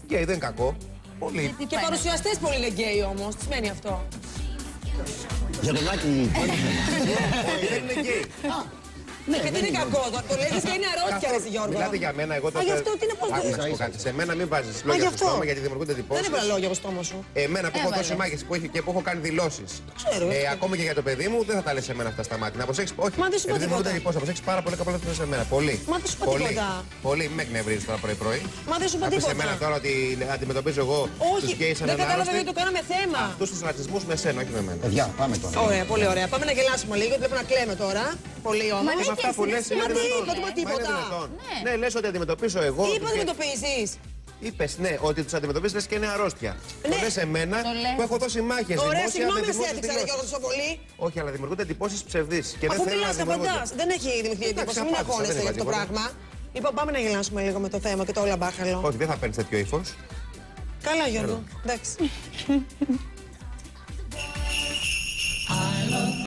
Γκέι δεν είναι κακό. Πολύ. Και παρουσιαστές πολύ είναι γκέι όμως. Τι σημαίνει αυτό? Για τον Άκη. Όχι, δεν είναι γκέι. Ναι, γιατί είναι κακό. Το λες και είναι αρρώστια, ρε Γιώργο. Μιλάτε για μένα, εγώ τότε. Γι' αυτό τι είναι πώς Άκου να σου πω κάτι. Σε μένα μην βάζεις λόγια στο στόμα γιατί δημιουργούνται Δεν εντυπώσεις. έβαλα λόγια στο στόμα σου. Εμένα που έχω δώσει μάχες και που έχω κάνει δηλώσεις. Ξέρω. Ακόμα και για το παιδί μου δεν θα τα λες σε μένα αυτά στα μάτια. Να προσέξεις. Όχι. Μα δεν σου είπα τίποτα. Να προσέξεις πάρα πολύ καλά σε μένα. Πολύ. Μα δεν σου είπα τίποτα. Πολύ. Μην με εκνευρίζεις τώρα πρωί-πρωί. Μα δεν σου είπα Να πεις σε τίποτα. μένα τώρα ότι αντιμετωπίζω εγώ τους γκέι σαν δεν έναν κατάλαβα άρρωστοι. γιατί το κάναμε θέμα. Αυτούς τους ρατσισμούς με σένα, όχι με μένα. Παιδιά, πάμε τώρα. Ωραία, πολύ ωραία. Πάμε να γελάσουμε λίγο. Βλέπω να κλαίμε τώρα. Πολύ όμορφα. Με αυτά που λες είναι δυνατόν. είπα τίποτα. Ναι, λες ότι αντιμετωπίζω εγώ. Τι είπα αντιμετωπίζεις? Είπες ναι, ότι τους αντιμετωπίζεις λες και είναι αρρώστια. Ναι. Το λες εμένα που έχω δώσει μάχες. Ωραία, δημόσια, συγγνώμη, με δεν σε δημόσιες έδειξα, δηλώσεις. Γιώργο, τόσο πολύ. Όχι, αλλά δημιουργούνται εντυπώσεις ψευδείς. Και δεν Αφού θέλω να μιλάς, τα δημιουργούνται. φαντάς. Δεν έχει δημιουργηθεί εντύπωση. Μην απάντησα, αγχώνεσαι δεν για αυτό το είπα πράγμα. Λοιπόν, πάμε να γελάσουμε λίγο με το θέμα και το όλα μπάχαλο. Όχι, δεν θα παίρνεις τέτοιο ύφος. Καλά, Γιώργο. Εντάξει.